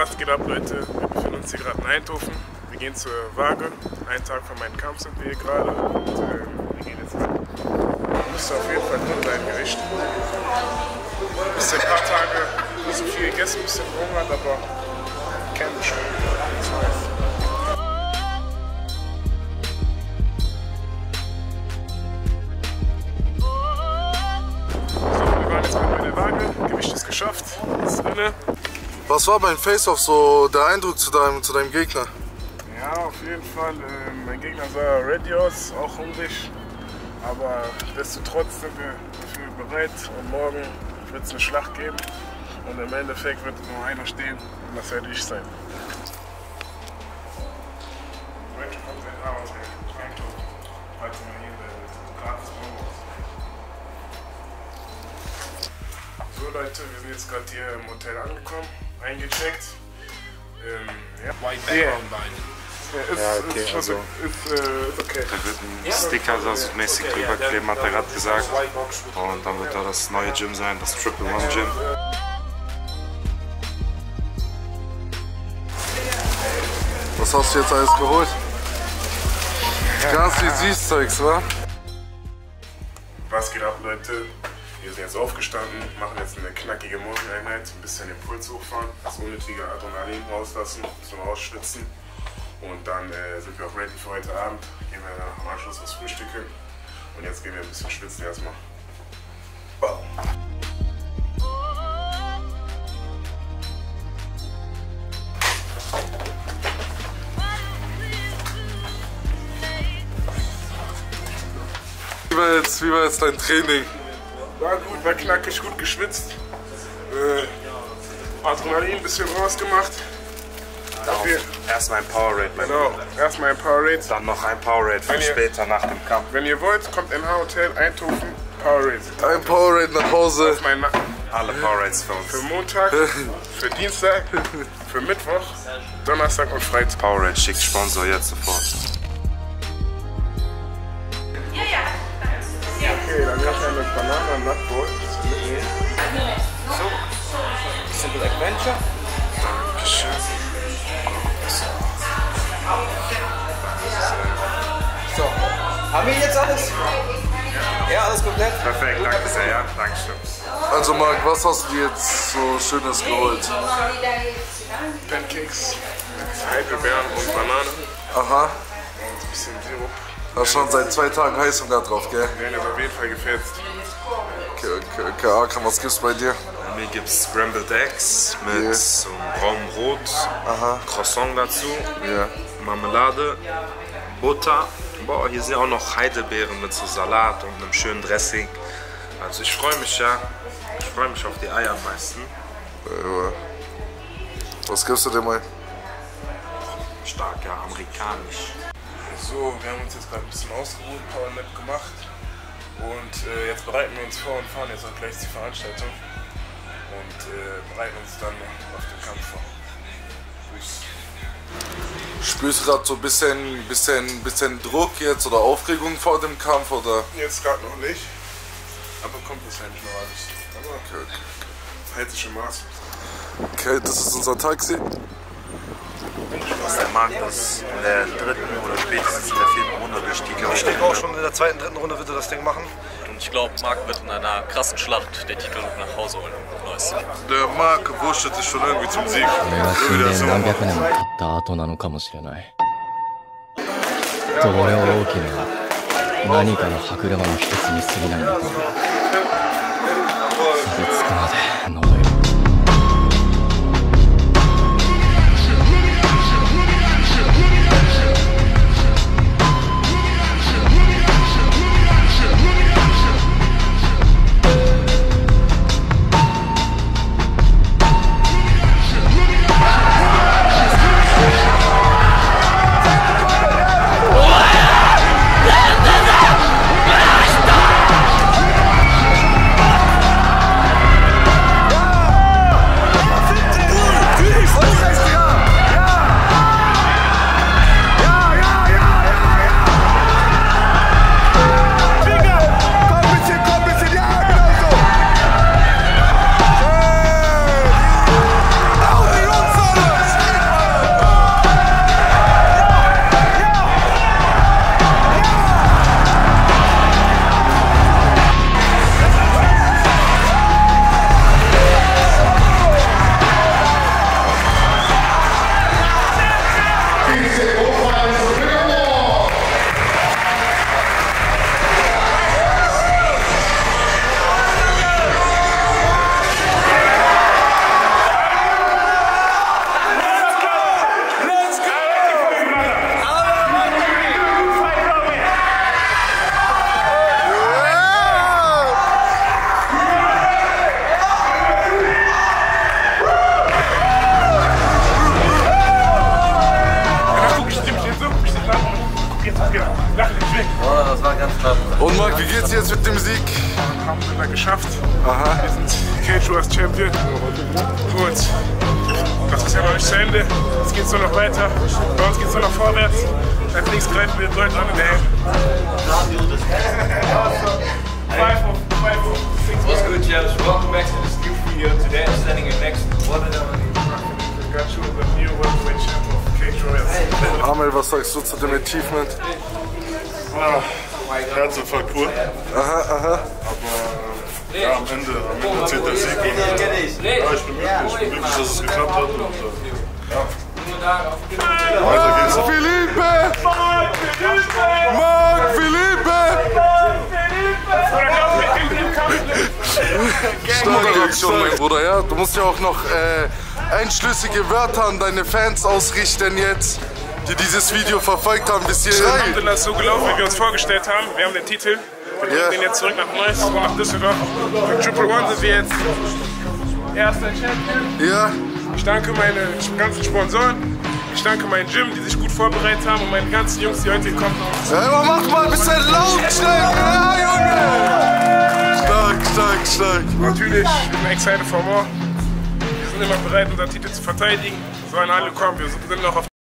Was geht ab, Leute? Wir befinden uns hier gerade in Eindhoven. Wir gehen zur Waage. Einen Tag vor meinem Kampf sind wir hier gerade. Und wir gehen jetzt rein. Müsste auf jeden Fall drin sein, Gewicht. Bis ein paar Tage nicht so viel gegessen, ein bisschen gehungert, aber kennen wir schon. Gewicht ist geschafft, ist drinne. Was war beim Face-Off so der Eindruck zu deinem Gegner? Ja, auf jeden Fall. Mein Gegner sah ready aus, auch hungrig. Aber destotrotz sind wir dafür bereit und morgen wird es eine Schlacht geben. Und im Endeffekt wird nur einer stehen und das werde ich sein. Heute kommt ein Haarhotel, falls man hier gratis Bonbons. So Leute, wir sind jetzt gerade hier im Hotel angekommen, eingecheckt. Ja. White background line. Ist okay. Da wird ein Sticker so mäßig drüber kleben, hat er gerade gesagt. Und dann wird da das neue Gym sein, das Triple One Gym. Was hast du jetzt alles geholt? Ganz viel Süßzeugs, wa? Was geht ab, Leute? Wir sind jetzt aufgestanden, machen jetzt eine knackige Morgeneinheit, ein bisschen den Puls hochfahren, das unnötige Adrenalin rauslassen, zum Ausschwitzen. Und dann sind wir auch ready für heute Abend. Gehen wir dann am Anschluss was frühstücken. Und jetzt gehen wir ein bisschen schwitzen erstmal. Boom. Wie war jetzt dein Training? War gut, war knackig, gut geschwitzt. Adrenalin ein bisschen rausgemacht. Erstmal ein Powerade. Genau, erstmal ein Powerade. Dann noch ein Powerade für später nach dem Kampf. Wenn ihr wollt, kommt in Hotel Eindhoven, Powerade. Ein Powerade nach Hause. Das ist mein Alle Powerades für uns. Für Montag, für Dienstag, für Mittwoch, Donnerstag und Freitag. Powerade schickt Sponsor jetzt sofort. Okay, dann kannst du eine Banane und Nutbrot mitnehmen. So, Simple Adventure. Dankeschön. So, haben wir jetzt alles? Ja, alles komplett? Perfekt, danke sehr, ja. Dankeschön. Also Marc, was hast du dir jetzt so Schönes geholt? Pancakes mit Heidelbeeren und Banane. Aha. Und ein bisschen Sirup. Hast schon seit 2 Tagen Heißhunger drauf, gell? Wir werden auf jeden Fall gefetzt. Okay, Akram, was gibt's bei dir? Bei mir gibt es Scrambled Eggs mit so einem braunen Brot, Croissant dazu, Marmelade, Butter. Boah, hier sind auch noch Heidelbeeren mit so Salat und einem schönen Dressing. Also ich freue mich, ja. Ich freue mich auf die Eier am meisten. Was gibst du dir mal? Stark, ja, amerikanisch. So, wir haben uns jetzt gerade ein bisschen ausgeruht, Powernap gemacht. Und jetzt bereiten wir uns vor und fahren jetzt auch gleich die Veranstaltung. Und bereiten uns dann auf den Kampf vor. Spürst du gerade so ein bisschen Druck jetzt oder Aufregung vor dem Kampf, oder? Jetzt gerade noch nicht. Aber kommt wahrscheinlich noch alles. Aber okay. Hält sich im Maß. Okay, das ist unser Taxi. Der Marc ist in der 3. oder spätestens in der 4. Runde durchstiegen. Ich denke auch schon in der 2., 3. Runde wird er das Ding machen. Und ich glaube, Marc wird in einer krassen Schlacht den Titel nach Hause holen. Nice. Der Marc wurschtelt sich schon irgendwie zum Sieg. 死んで何百年も経った後なのかもしれない。それは大きな何かの歯車の一つに過ぎないんだと思う。錆びつくまで呪い。 jetzt mit dem Sieg? Haben wir geschafft. Aha. Wir sind Cage Wars Champion. Gut. Das ist ja noch nicht zu Ende. Jetzt geht es nur noch weiter. Bei uns geht es nur noch vorwärts. Als nächstes greifen wir Leute an in der Hand. What's good, Jeff? Welcome back to this new video. Today I'm standing in next to one of them. Amel, was sagst du zu dem Achievement? Herzinfarkt pur. Aha. Aber ja, am Ende zählt der Sieg. Ja, ich bin glücklich, dass es geklappt hat. Und, ja. Weiter geht's. Felipe! Marc Felipe! Moderation, mein Bruder, ja. Du musst ja auch noch einschlüssige Wörter an deine Fans ausrichten jetzt, die dieses Video verfolgt haben bis hierhin. Das ist so gelaufen, wie wir uns vorgestellt haben. Wir haben den Titel. Wir bringen den jetzt zurück nach Neuss und nach Düsseldorf. Für Triple One sind wir jetzt erster Champion. Ja. Ich danke meine ganzen Sponsoren. Ich danke meinen Gym, die sich gut vorbereitet haben und meine ganzen Jungs, die heute gekommen sind. Ja, mach mal ein bisschen Lautstärke, ja, Junge! Stark. Natürlich, ich bin excited for more. Wir sind immer bereit, unseren Titel zu verteidigen. Sollen alle kommen, wir sind noch auf